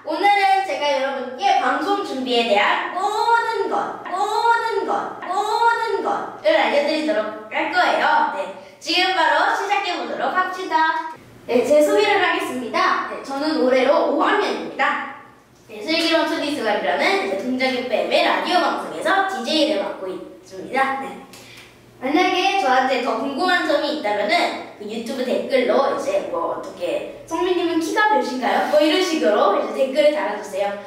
오늘은 제가 여러분께 방송 준비에 대한 모든 것을 알려드리도록 할 거예요. 네, 지금 바로 시작해보도록 합시다. 네, 제 소개를 하겠습니다. 네, 저는 올해로 5학년입니다. 네, 슬기로운 초딩생활이라는 동작의 뺨의 라디오 방송에서 DJ를 맡고 있습니다. 네. 만약에 저한테 더 궁금한 점이 있다면은 그 유튜브 댓글로 이제 뭐 어떻게 성민님은 키가 몇인가요? 뭐 이런 식으로 이제 댓글을 달아주세요.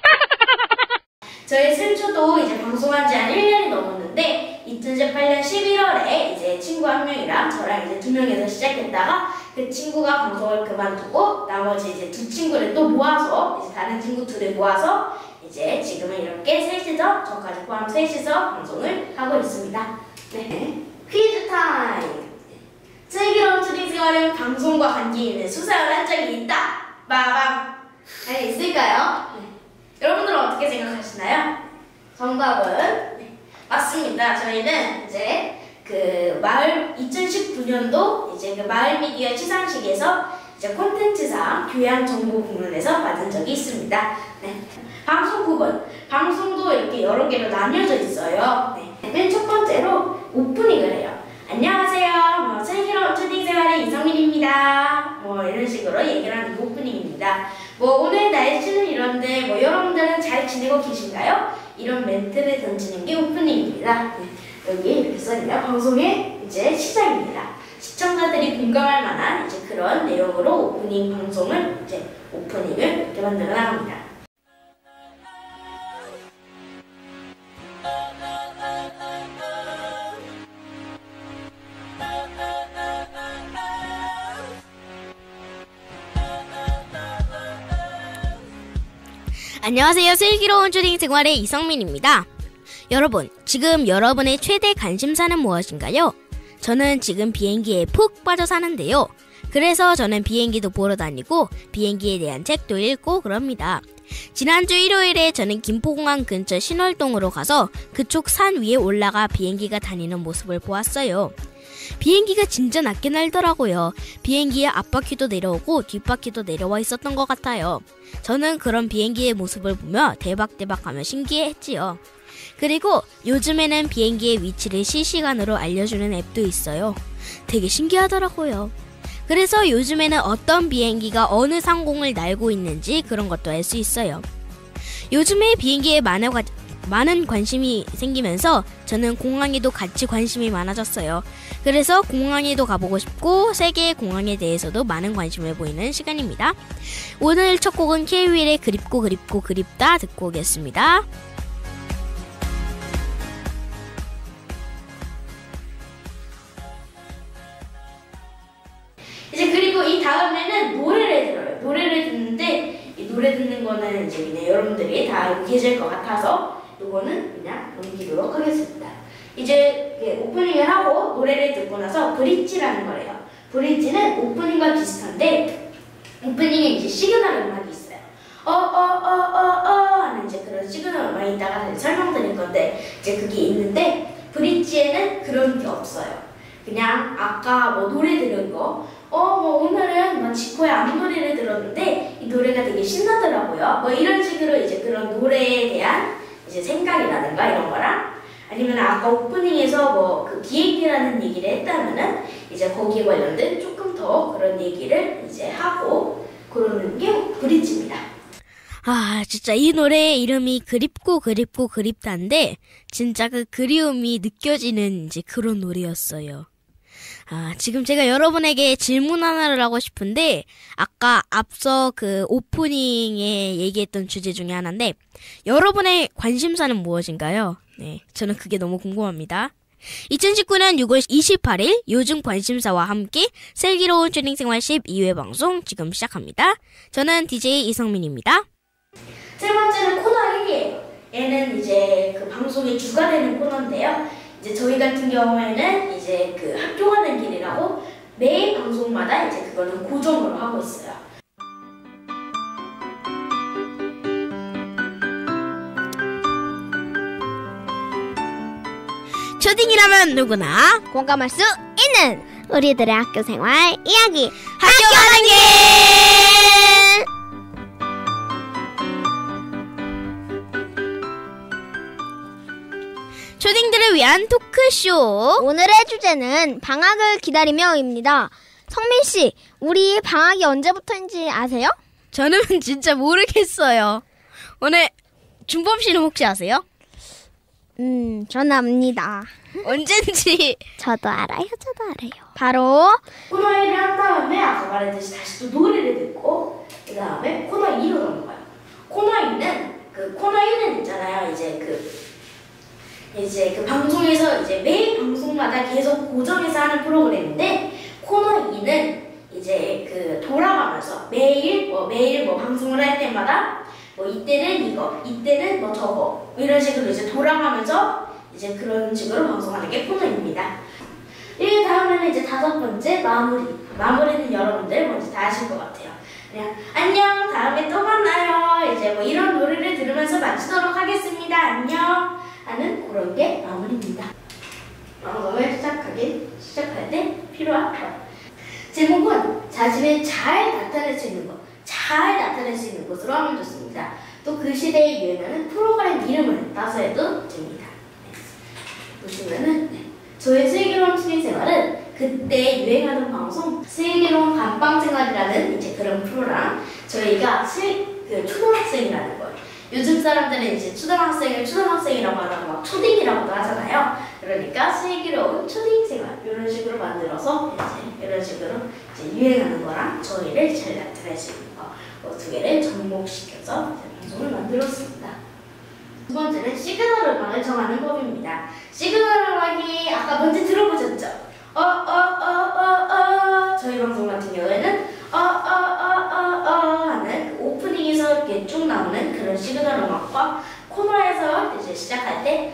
저희 샘초도 이제 방송한 지 한 1년이 넘었는데 2018년 11월에 이제 친구 한 명이랑 저랑 이제 2명에서 시작했다가 그 친구가 방송을 그만두고 나머지 이제 2친구를 또 모아서 이제 다른 친구 2를 모아서 이제 지금은 이렇게 셋이서 저까지 포함 셋이서 방송을 하고 있습니다. 네, 퀴즈 타임. 슬기로운 초딩생활은 방송과 관계 있는 수사를 한 적이 있다. 빠밤. 아니 있을까요? 네. 여러분들은 어떻게 생각하시나요? 정답은 네, 맞습니다. 저희는 이제 그 마을 2019년도 이제 그 마을 미디어 시상식에서 이제 콘텐츠상 교양 정보 부문에서 받은 적이 있습니다. 네. 방송 구분. 방송도 이렇게 여러 개로 나뉘어져 있어요. 네. 맨 첫 번째로 오프닝을 해요. 안녕하세요. 뭐 슬기로운 초딩생활의 이성민입니다. 뭐 이런 식으로 얘기를 하는 게 오프닝입니다. 뭐 오늘 날씨는 이런데 뭐 여러분들은 잘 지내고 계신가요? 이런 멘트를 던지는 게 오프닝입니다. 네. 여기 이렇게 써있네요. 방송의 이제 시작입니다. 시청자들이 공감할 만한 이제 그런 내용으로 오프닝 방송을 이제 오프닝을 이렇게 만들어 나갑니다. 안녕하세요. 슬기로운 초딩생활의 이성민입니다. 여러분, 지금 여러분의 최대 관심사는 무엇인가요? 저는 지금 비행기에 푹 빠져 사는데요. 그래서 저는 비행기도 보러 다니고 비행기에 대한 책도 읽고 그럽니다. 지난주 일요일에 저는 김포공항 근처 신월동으로 가서 그쪽 산 위에 올라가 비행기가 다니는 모습을 보았어요. 비행기가 진짜 낮게 날더라고요. 비행기의 앞바퀴도 내려오고 뒷바퀴도 내려와 있었던 것 같아요. 저는 그런 비행기의 모습을 보며 대박하며 신기해했지요. 그리고 요즘에는 비행기의 위치를 실시간으로 알려주는 앱도 있어요. 되게 신기하더라고요. 그래서 요즘에는 어떤 비행기가 어느 상공을 날고 있는지 그런 것도 알 수 있어요. 요즘에 비행기에 많은 관심이 생기면서 저는 공항에도 같이 관심이 많아졌어요. 그래서 공항에도 가보고 싶고 세계의 공항에 대해서도 많은 관심을 보이는 시간입니다. 오늘 첫 곡은 K-윌의 그립고 그립다 듣고 오겠습니다. 이제 그리고 이 다음에는 노래를 들어요. 노래를 듣는데 이 노래 듣는 거는 이제 그냥 여러분들이 다 알고 계실 것 같아서 이거는 그냥 넘기도록 하겠습니다. 이제 오프닝을 하고 노래를 듣고 나서 브릿지라는 거래요. 브릿지는 오프닝과 비슷한데 오프닝에 이제 시그널 음악이 있어요. 하는 이제 그런 시그널 음악이 있다가 설명드릴 건데 이제 그게 있는데 브릿지에는 그런 게 없어요. 그냥 아까 뭐 노래 들은 거 뭐 오늘은 뭐 지코의 아무 노래를 들었는데 이 노래가 되게 신나더라고요. 뭐 이런 식으로 이제 그런 노래에 대한 이제 생각이라든가 이런 거랑 아니면 아까 오프닝에서 뭐 그 비행기라는 얘기를 했다면은 이제 거기에 관련된 조금 더 그런 얘기를 이제 하고 그러는 게 브릿지입니다. 아, 진짜 이 노래의 이름이 그립고 그립다인데 진짜 그 그리움이 느껴지는 이제 그런 노래였어요. 아, 지금 제가 여러분에게 질문 하나를 하고 싶은데 아까 앞서 그 오프닝에 얘기했던 주제 중에 하나인데 여러분의 관심사는 무엇인가요? 네, 저는 그게 너무 궁금합니다. 2019년 6월 28일 요즘 관심사와 함께 슬기로운 초딩생활 12회 방송 지금 시작합니다. 저는 DJ 이성민입니다. 세 번째는 코너 1이에요. 얘는 이제 그 방송의 주가 되는 코너인데요. 이제 저희 같은 경우에는 이제 그 학교 가는 길이라고 매 방송마다 이제 그거는 고정으로 하고 있어요. 초딩이라면 누구나 공감할 수 있는 우리들의 학교 생활 이야기 학교 가는 길! 위한 토크쇼. 오늘의 주제는 방학을 기다리며입니다. 성민 씨, 우리 방학이 언제부터인지 아세요? 저는 진짜 모르겠어요. 오늘 준범 씨는 혹시 아세요? 전 압니다. 언젠지. 저도 알아요. 바로 코너 1을 한 다음에 아까 말했듯이 다시 또 노래를 듣고 그 다음에 코너 2로 넘어가요. 코너 2는 코너 1은 있잖아요. 이제 그 방송에서 이제 매일 방송마다 계속 고정해서 하는 프로그램인데 코너 2는 이제 돌아가면서 매일 방송을 할 때마다 이때는 이거, 이때는 저거 이런 식으로 이제 돌아가면서 이제 그런 식으로 방송하는 게 코너입니다. 이 다음에는 이제 5번째 마무리는 여러분들 뭔지 다 아실 것 같아요. 그냥 안녕 다음에 또 만나요 이제 이런 노래를 들으면서 마치도록 하겠습니다. 안녕 하는 그런 게 마무리입니다. 방송을 시작할 때 필요한 것. 제목은 자신을 잘 나타낼 수 있는 것으로 하면 좋습니다. 또 그 시대에 유행하는 프로그램 이름을 따서 해도 됩니다. 보시면은 저의 슬기로운 취미생활은 그때 유행하는 방송 슬기로운 감방생활이라는 이제 그런 프로랑 저희가 초등학생이라는 거예요. 요즘 사람들은 이제 초등학생을 초등학생이라고 안 하고 막 초딩이라고도 하잖아요. 그러니까 슬기로운 초딩생활 이런 식으로 만들어서 이제 이런 식으로 이제 유행하는 거랑 저희를 잘 나타낼 수 있는 거 두 개를 접목시켜서 방송을 만들었습니다. 두 번째는 시그널 음악을 정하는 법입니다. 시그널 음악이 아까 먼저 들어보셨죠? 저희 방송 같은 경우에는 하는 오프닝에서 이렇게 쭉 나오는 그런 시그널 음악과 코너에서 이제 시작할 때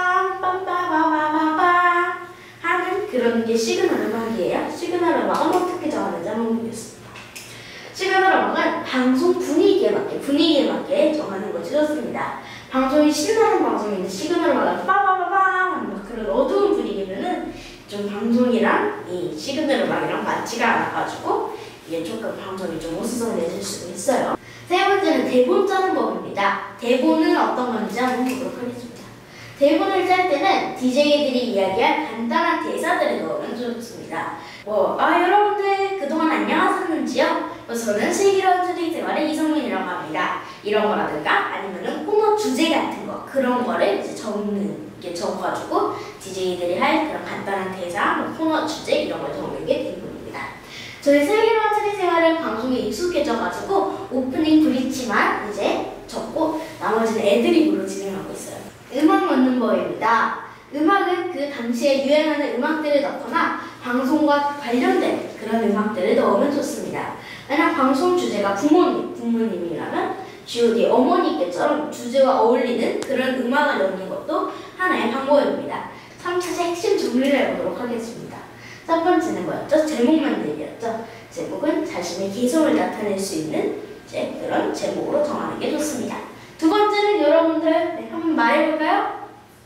빵빵빠바바바빵 하는 그런 게 시그널 음악이에요. 시그널 음악은 어떻게 정하는지 한번 보겠습니다. 시그널 음악은 방송 분위기에 맞게 정하는 것이 좋습니다. 방송이 신나는 방송인데 시그널 음악은 빠바바방 막 그런 어두운 분위기면은 좀 방송이랑 이 시그널 음악이랑 맞지가 않아가지고 이게 조금 방송이 좀 어수선해질 수도 있어요. 세 번째는 대본 짜는 법입니다. 대본은 어떤 건지 한번 보도록 하겠습니다. 대본을 짤 때는 DJ들이 이야기할 간단한 대사들을 넣으면 좋습니다. 여러분들 그동안 안녕하셨는지요? 저는 슬기로운 초딩생활의 이성민이라고 합니다. 이런 거라든가 아니면은 코너 주제 같은 거 그런 거를 이제 적어가지고 DJ들이 할 그런 간단한 대사, 코너 주제 이런 걸 적는 게 대본입니다. 저희 슬기로운 초딩생활은 방송에 익숙해져가지고 오프닝 브릿지만 이제 적고 나머지는 애드립으로 진행하고 있어요. 음악 넣는 법입니다. 음악은 그 당시에 유행하는 음악들을 넣거나 방송과 관련된 그런 음악들을 넣으면 좋습니다. 만약 방송 주제가 부모님이라면 G.O.D 어머니께처럼 주제와 어울리는 그런 음악을 넣는 것도 하나의 방법입니다. 3차제 핵심 정리를 해보도록 하겠습니다. 첫 번째는 뭐였죠? 제목 만들기였죠. 제목은 자신의 개성을 나타낼 수 있는 이제 그런 제목으로 정하는 게 좋습니다. 두 번째는 여러분들 한번 말해볼까요?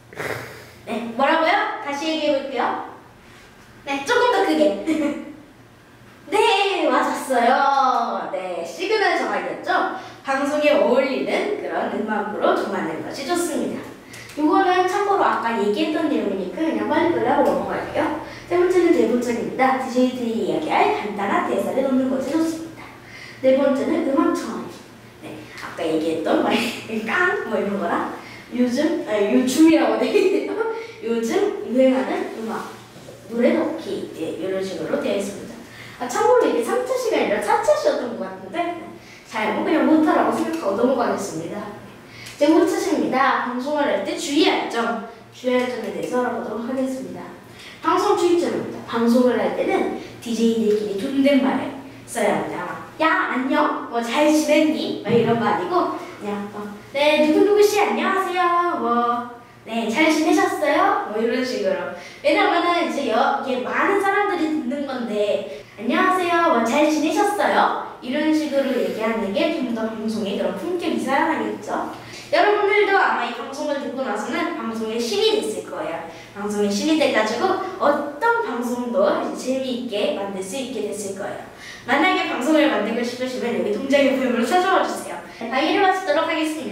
네, 뭐라고요? 다시 얘기해볼게요. 네, 조금 더 크게. 네, 맞았어요. 네, 시그널 정하기였죠? 방송에 어울리는 그런 음악으로 정하는 것이 좋습니다. 이거는 참고로 아까 얘기했던 내용이니까 그냥 빨리 하고 넘어갈게요. 세 번째는 대본장입니다. DJ들이 이야기할 간단한 대사를 넣는 것이 좋습니다. 네 번째는 음악 정하기. 네, 아까 얘기했던 이런 거랑 요즘이라고 되겠네요. 요즘 유행하는 음악, 노래 넣기 이런 식으로 되어 있습니다. 참고로 이게 3차시가 아니라 4차시였던 것 같은데 그냥 못하라고 생각하고 넘어가겠습니다. 이제 5차시입니다. 방송을 할 때 주의할 점에 대해서 알아보도록 하겠습니다. 방송 주의점입니다. 방송을 할 때는 DJ들끼리 존댓말을 써야 합니다. 야 안녕, 잘 지냈니? 이런 거 아니고 그냥 네 누구누구씨 안녕하세요, 네 잘 지내셨어요? 이런 식으로. 왜냐면은 이제 이게 많은 사람들이 듣는 건데 안녕하세요, 잘 지내셨어요? 이런 식으로 얘기하는 게 좀 더 방송에 그런 품격이 살아나겠죠. 여러분들도 아마 이 방송을 듣고 나서는 방송의 신이 됐을 거예요. 방송의 신이 돼가지고 어떤 방송도 재미있게 만들 수 있게 됐을 거예요. 만약에 방송을 만들고 싶으시면 여기 동작의 부여으로 찾아와 주세요. 강의를 마치도록 하겠습니다.